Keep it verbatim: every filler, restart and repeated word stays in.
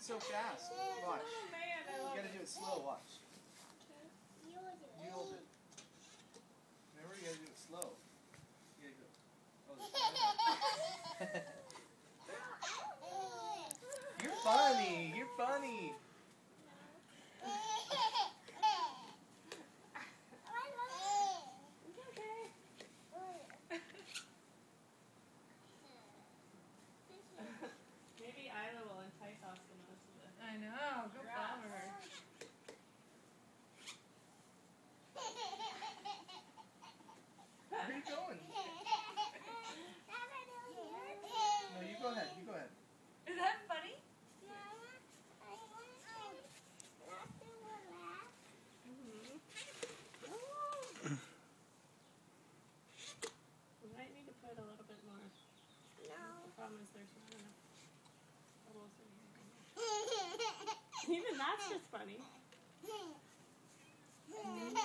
it so fast. Watch. Oh man, I love You gotta do it slow, watch. You'll do it. You hold it. Remember, you gotta do it slow. You gotta go. Oh, there's You're funny. You're funny. Maybe Eila will entice Austin most of it. I know. Go follow her. Where are you going? No, you go ahead. You go ahead. Is that funny? Mm-hmm. We might need to put a little bit more. No. The problem is there's not enough bubbles in here. Even that's just funny.